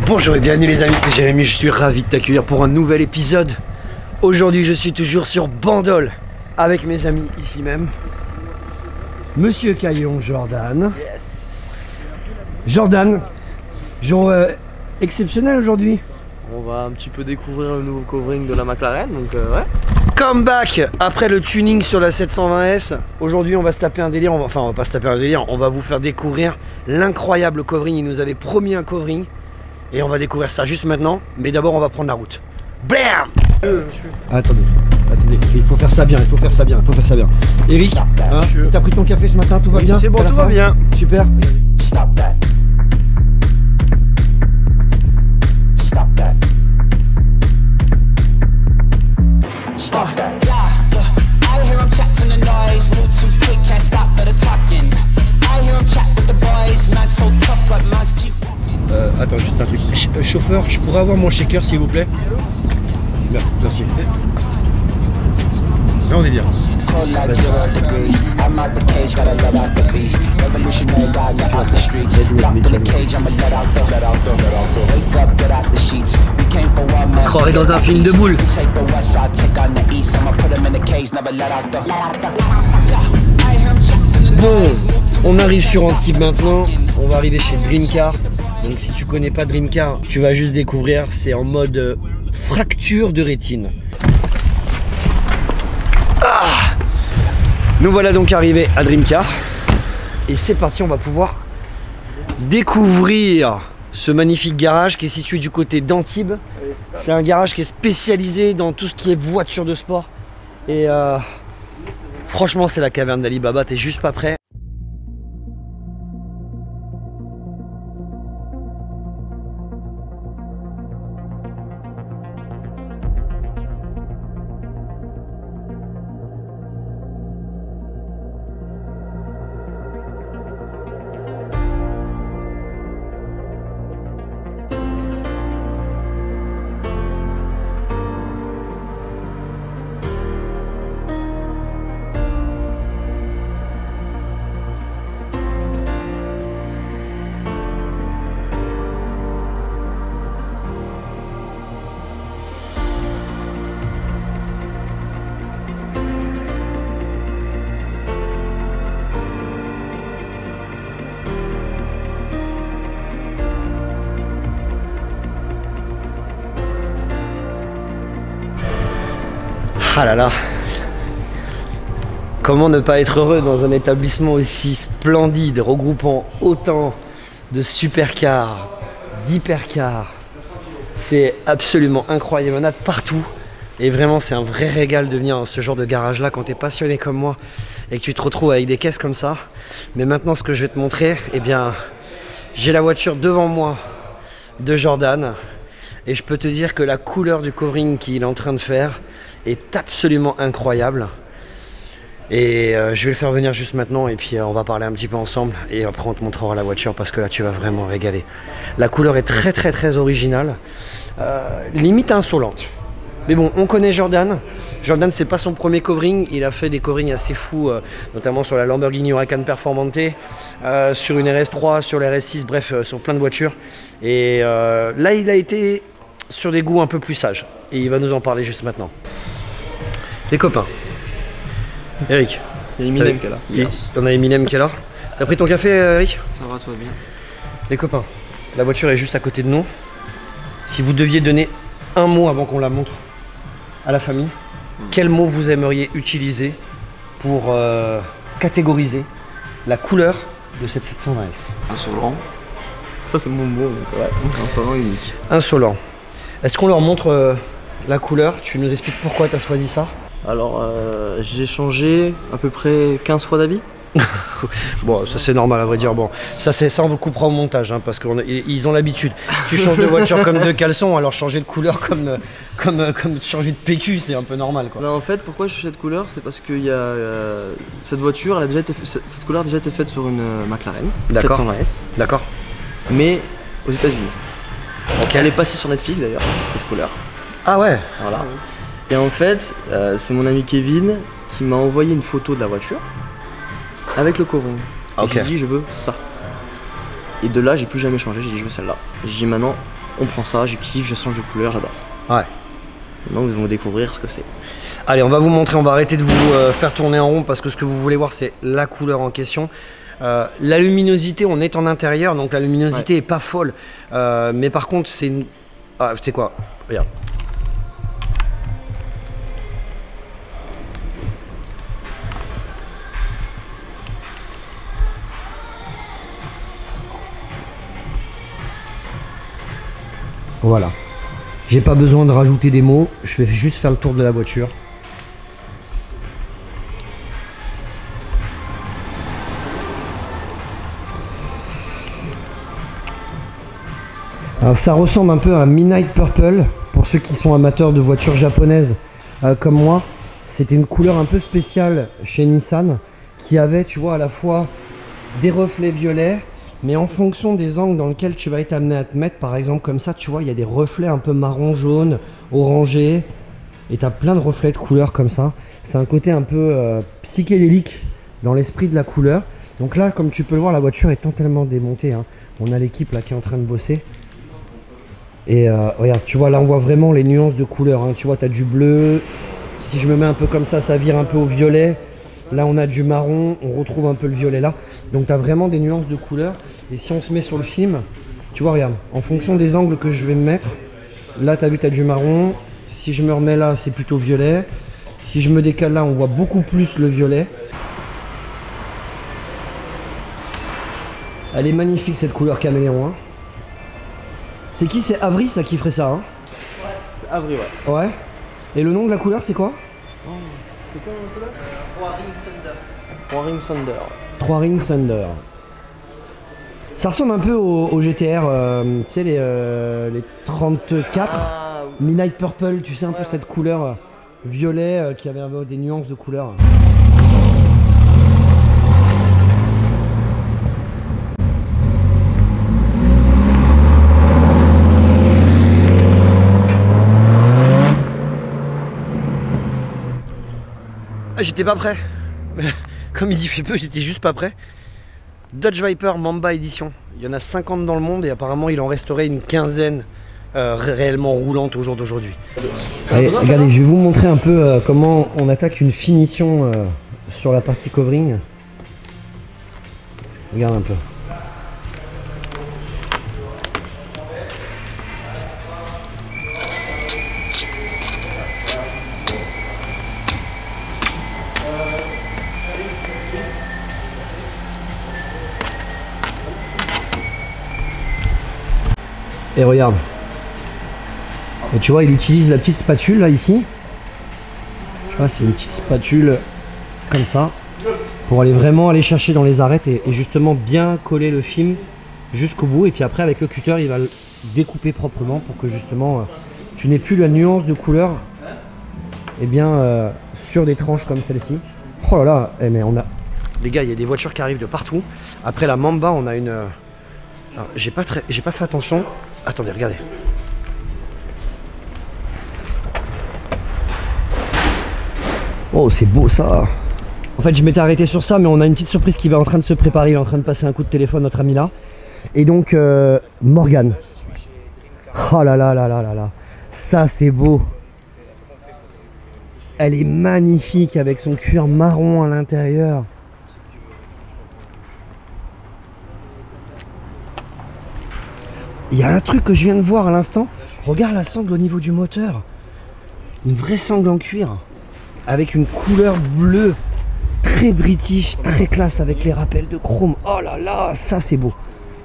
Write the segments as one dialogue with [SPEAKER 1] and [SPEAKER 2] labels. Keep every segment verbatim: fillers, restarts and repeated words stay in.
[SPEAKER 1] Bonjour et bienvenue les amis, c'est Jérémy, je suis ravi de t'accueillir pour un nouvel épisode. Aujourd'hui je suis toujours sur Bandol avec mes amis ici même. Monsieur Caillon, Jordan.
[SPEAKER 2] Yes.
[SPEAKER 1] Jordan, jour euh, exceptionnel aujourd'hui.
[SPEAKER 2] On va un petit peu découvrir le nouveau covering de la McLaren, donc euh, ouais.
[SPEAKER 1] Comeback après le tuning sur la sept cent vingt S. Aujourd'hui on va se taper un délire, on va, enfin on va pas se taper un délire, on va vous faire découvrir l'incroyable covering. Il nous avait promis un covering et on va découvrir ça juste maintenant. Mais d'abord on va prendre la route. Blam.
[SPEAKER 2] Euh,
[SPEAKER 1] Attendez, attendez, il faut faire ça bien, il faut faire ça bien, il faut faire ça bien. Eric, hein, t'as pris ton café ce matin, tout va
[SPEAKER 2] oui,
[SPEAKER 1] bien?
[SPEAKER 2] C'est bon, tout va bien.
[SPEAKER 1] Super.
[SPEAKER 3] Stop that. Stop that. Stop that. Yeah, I hear him chat to the noise. Move too quick, can't stop for the talking. I hear him chat with the boys. Man so tough, but man's keep walking.
[SPEAKER 1] Euh, attends, juste un truc. Ch euh, chauffeur, je pourrais avoir mon shaker s'il vous plaît? Merci. Là on est bien.
[SPEAKER 3] Cold like zero degrees. I'm out the cage, gotta let out the beast. Revolutionary, gotta let out the streets. Locked in the cage, I'ma let out the, let out the, let out the. Wake up, get out the sheets. We came for one man.
[SPEAKER 1] On se croirait dans un film de boule.
[SPEAKER 3] Take the west side, take on the east. I'ma put him in the cage, never let out the, let out the. Yeah, I hear him chat to the
[SPEAKER 1] Bon,
[SPEAKER 3] noise.
[SPEAKER 1] on arrive sur Antibes maintenant. On va arriver chez Dreamcar. Donc si tu connais pas Dreamcar, tu vas juste découvrir. C'est en mode euh, fracture de rétine. Ah, nous voilà donc arrivés à Dreamcar. Et c'est parti, on va pouvoir découvrir ce magnifique garage qui est situé du côté d'Antibes. C'est un garage qui est spécialisé dans tout ce qui est voiture de sport. Et euh, franchement, c'est la caverne d'Ali Baba, t'es juste pas prêt. Ah là là, comment ne pas être heureux dans un établissement aussi splendide, regroupant autant de supercars, d'hypercars. C'est absolument incroyable, il y en a de partout. Et vraiment c'est un vrai régal de venir dans ce genre de garage là quand tu es passionné comme moi et que tu te retrouves avec des caisses comme ça. Mais maintenant ce que je vais te montrer, eh bien j'ai la voiture devant moi de Jordan. Et je peux te dire que la couleur du covering qu'il est en train de faire est absolument incroyable. Et euh, je vais le faire venir juste maintenant et puis euh, on va parler un petit peu ensemble. Et après on te montrera la voiture parce que là tu vas vraiment régaler. La couleur est très très très originale, euh, limite insolente. Mais bon, on connaît Jordan. Jordan, c'est pas son premier covering. Il a fait des coverings assez fous, euh, notamment sur la Lamborghini Huracan Performante, euh, sur une R S trois, sur la R S six, bref, euh, sur plein de voitures. Et euh, là, il a été sur des goûts un peu plus sages. Et il va nous en parler juste maintenant. Les copains. Eric.
[SPEAKER 2] Il y a Eminem qui est là.
[SPEAKER 1] Yes. On a Eminem qui est là. T'as pris ton café, Eric?
[SPEAKER 2] Ça va, toi bien.
[SPEAKER 1] Les copains, la voiture est juste à côté de nous. Si vous deviez donner un mot avant qu'on la montre à la famille, mmh. quel mot vous aimeriez utiliser pour euh, catégoriser la couleur de cette sept cent vingt S?
[SPEAKER 2] Insolent. Ça c'est mon mot, donc ouais. Insolent unique.
[SPEAKER 1] Insolent. Est-ce qu'on leur montre euh, la couleur? Tu nous expliques pourquoi tu as choisi ça?
[SPEAKER 2] Alors euh, j'ai changé à peu près quinze fois d'avis.
[SPEAKER 1] Bon, ça c'est normal à vrai dire. Bon, ça c'est ça on vous coupera au montage hein, parce qu'ils ont l'habitude. Tu changes de voiture comme de caleçon, alors changer de couleur comme comme comme changer de P Q, c'est un peu normal quoi.
[SPEAKER 2] Non, en fait, pourquoi je change cette couleur, c'est parce que y a euh, cette voiture, elle a déjà été cette, cette couleur a déjà été faite sur une euh, McLaren sept cent vingt S.
[SPEAKER 1] D'accord.
[SPEAKER 2] Mais aux États-Unis. Donc elle est passée sur Netflix d'ailleurs cette couleur.
[SPEAKER 1] Ah ouais.
[SPEAKER 2] Voilà. Et en fait, euh, c'est mon ami Kevin qui m'a envoyé une photo de la voiture avec le covering.
[SPEAKER 1] Ok.
[SPEAKER 2] J'ai dit je veux ça. Et de là j'ai plus jamais changé, j'ai dit je veux celle-là. J'ai dit maintenant on prend ça, je kiffe, je change de couleur, j'adore.
[SPEAKER 1] Ouais.
[SPEAKER 2] Maintenant vous allez découvrir ce que c'est.
[SPEAKER 1] Allez, on va vous montrer, on va arrêter de vous euh, faire tourner en rond parce que ce que vous voulez voir c'est la couleur en question. Euh, la luminosité, on est en intérieur donc la luminosité ouais. est pas folle. Euh, mais par contre c'est une... Ah, c'est quoi? Regarde. Voilà. J'ai pas besoin de rajouter des mots, je vais juste faire le tour de la voiture. Alors ça ressemble un peu à Midnight Purple, pour ceux qui sont amateurs de voitures japonaises euh, comme moi. C'était une couleur un peu spéciale chez Nissan, qui avait, tu vois, à la fois des reflets violets, mais en fonction des angles dans lesquels tu vas être amené à te mettre, par exemple comme ça, tu vois, il y a des reflets un peu marron, jaune, orangé, et tu as plein de reflets de couleurs comme ça. C'est un côté un peu euh, psychédélique dans l'esprit de la couleur. Donc là, comme tu peux le voir, la voiture est totalement démontée, hein. On a l'équipe là qui est en train de bosser. Et euh, regarde, tu vois, là on voit vraiment les nuances de couleurs, hein. Tu vois, tu as du bleu, si je me mets un peu comme ça, ça vire un peu au violet. Là on a du marron, on retrouve un peu le violet là. Donc tu as vraiment des nuances de couleurs. Et si on se met sur le film, tu vois, regarde, en fonction des angles que je vais me mettre, là tu as vu, tu as du marron. Si je me remets là, c'est plutôt violet. Si je me décale là, on voit beaucoup plus le violet. Elle est magnifique cette couleur caméléon, hein. C'est qui? C'est Avri ça qui ferait ça, hein?
[SPEAKER 2] Ouais, c'est Avri, ouais.
[SPEAKER 1] Ouais. Et le nom de la couleur c'est quoi?
[SPEAKER 2] Oh, c'est quoi la couleur? Trois Ring Thunder. Trois Ring Thunder.
[SPEAKER 1] Trois Ring Thunder. Ça ressemble un peu au, au G T R, euh, tu sais, les, euh, les trente-quatre. Ah, oui. Midnight Purple, tu sais, un ouais, peu ouais. Cette couleur euh, violet euh, qui avait euh, des nuances de couleurs. J'étais pas prêt. Comme il dit fait peu, j'étais juste pas prêt. Dodge Viper Mamba Edition. Il y en a cinquante dans le monde et apparemment il en resterait une quinzaine euh, réellement roulantes au jour d'aujourd'hui. Allez, regardez, je vais vous montrer un peu euh, comment on attaque une finition euh, sur la partie covering. Regarde un peu. Et regarde. Et tu vois, il utilise la petite spatule là ici. Tu vois, c'est une petite spatule comme ça pour aller vraiment aller chercher dans les arêtes et, et justement bien coller le film jusqu'au bout. Et puis après avec le cutter, il va le découper proprement pour que justement euh, tu n'aies plus la nuance de couleur et bien euh, sur des tranches comme celle-ci. Oh là là, eh, mais on a... Les gars, il y a des voitures qui arrivent de partout. Après la Mamba, on a une... Euh... J'ai pas, très... j'ai pas fait attention. Attendez, regardez. Oh, c'est beau ça. En fait, je m'étais arrêté sur ça, mais on a une petite surprise qui va en train de se préparer. Il est en train de passer un coup de téléphone, notre ami là. Et donc, euh, Morgan. Oh là là là là là là. Ça, c'est beau. Elle est magnifique avec son cuir marron à l'intérieur. Il y a un truc que je viens de voir à l'instant. Regarde la sangle au niveau du moteur. Une vraie sangle en cuir. Avec une couleur bleue. Très british, très classe avec les rappels de chrome. Oh là là, ça c'est beau.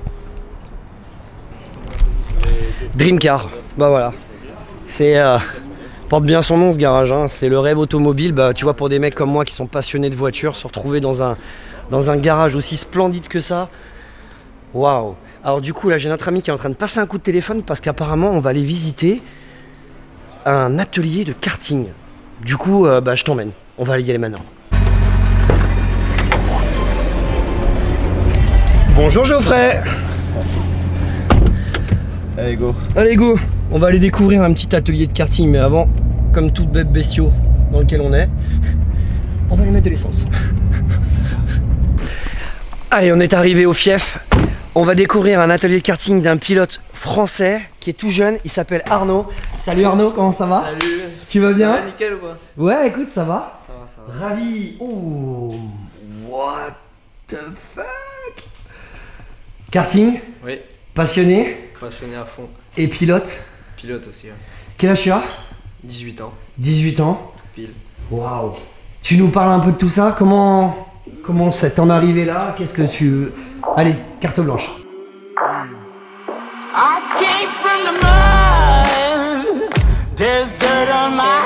[SPEAKER 1] Dream Car. Bah voilà. C'est... Euh, porte bien son nom ce garage. Hein. C'est le rêve automobile. Bah, tu vois, pour des mecs comme moi qui sont passionnés de voitures, se retrouver dans un, dans un garage aussi splendide que ça. Waouh. Alors du coup là j'ai notre ami qui est en train de passer un coup de téléphone parce qu'apparemment on va aller visiter un atelier de karting. Du coup euh, bah je t'emmène, on va y aller maintenant. Bonjour Geoffrey.
[SPEAKER 2] Allez go.
[SPEAKER 1] Allez go. On va aller découvrir un petit atelier de karting, mais avant, comme toute bête bestiaux dans lequel on est, on va aller mettre de l'essence. Allez, on est arrivé au fief. On va découvrir un atelier de karting d'un pilote français qui est tout jeune, il s'appelle Arnaud. Salut Arnaud, comment ça va?
[SPEAKER 2] Salut.
[SPEAKER 1] Tu vas bien?
[SPEAKER 2] Ça va nickel ou pas?
[SPEAKER 1] Ouais, écoute, ça va.
[SPEAKER 2] Ça va, ça va.
[SPEAKER 1] Ravi. Oh, what the fuck? Karting?
[SPEAKER 2] Oui.
[SPEAKER 1] Passionné?
[SPEAKER 2] Passionné à fond.
[SPEAKER 1] Et pilote?
[SPEAKER 2] Pilote aussi, ouais.
[SPEAKER 1] Quel âge tu as?
[SPEAKER 2] dix-huit ans.
[SPEAKER 1] dix-huit ans.
[SPEAKER 2] Pile.
[SPEAKER 1] Waouh. Tu nous parles un peu de tout ça? Comment comment ça t'en arrivé là? Qu'est-ce que tu... Allez, carte blanche.
[SPEAKER 3] I came from the mud. There's dirt on my